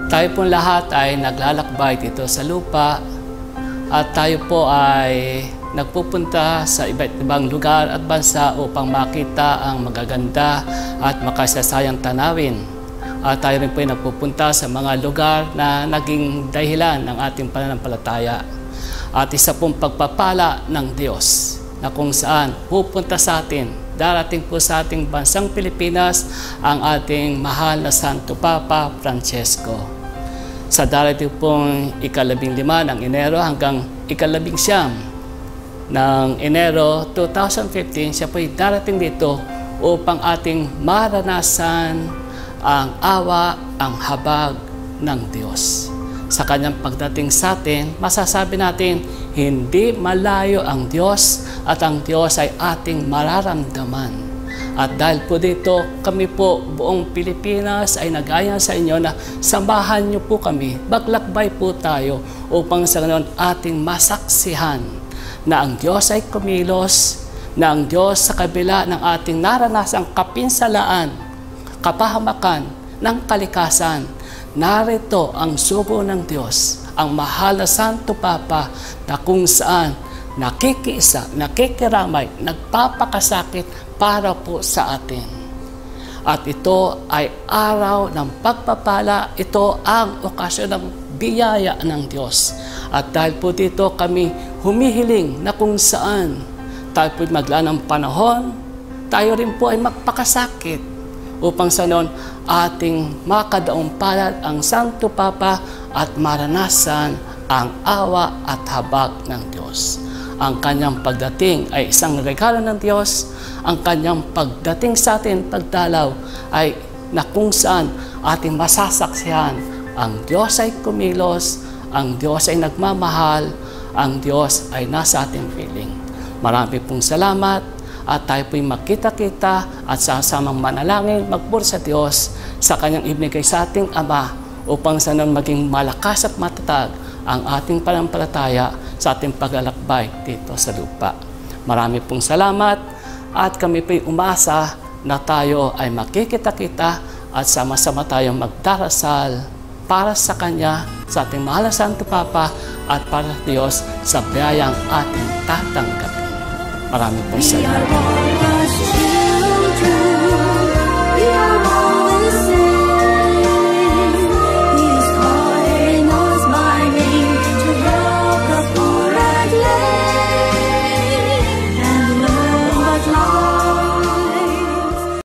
Tayo po lahat ay naglalakbay dito sa lupa at tayo po ay nagpupunta sa iba't ibang lugar at bansa upang makita ang magaganda at makasasayang tanawin. At tayo rin po ay nagpupunta sa mga lugar na naging dahilan ng ating pananampalataya. At isa pong pagpapala ng Diyos na kung saan pupunta sa atin, darating po sa ating bansang Pilipinas ang ating mahal na Santo Papa Francesco. Sa darating pong ika-15 ng Enero hanggang ika-19 ng Enero 2015, siya po ay darating dito upang ating maranasan ang awa, ang habag ng Diyos. Sa kanyang pagdating sa atin, masasabi natin, hindi malayo ang Diyos at ang Diyos ay ating mararamdaman. At dahil po dito, kami po, buong Pilipinas ay nag-aya sa inyo na samahan niyo po kami, maglakbay po tayo upang sa ganon ating masaksihan na ang Diyos ay kumilos, na ang Diyos sa kabila ng ating naranasang kapinsalaan, kapahamakan ng kalikasan, narito ang sugo ng Diyos, ang mahal na Santo Papa na kung saan nakikiisa, nakikiramay, nagpapakasakit para po sa atin. At ito ay araw ng pagpapala, ito ang okasyon ng biyaya ng Diyos. At dahil po dito kami humihiling na kung saan tayo po maglaan ng panahon, tayo rin po ay magpakasakit upang sa noon ating makadaong palad ang Santo Papa at maranasan ang awa at habag ng Diyos. Ang kanyang pagdating ay isang regalo ng Diyos. Ang kanyang pagdating sa atin, pagdalaw, ay na kung saan ating masasaksihan. Ang Diyos ay kumilos, ang Diyos ay nagmamahal, ang Diyos ay nasa ating piling. Marami pong salamat at tayo po'y magkita-kita at sasamang manalangin, magbura sa Diyos sa kanyang ibigay sa ating Ama upang sa nun maging malakas at matatag ang ating pananampalataya sa ating paglalakbay dito sa lupa. Marami pong salamat at kami po'y umasa na tayo ay makikita-kita at sama-sama tayong magdarasal para sa Kanya, sa ating mahal na Santo Papa at para sa Diyos sa biyayang ating tatanggapin. Marami pong salamat.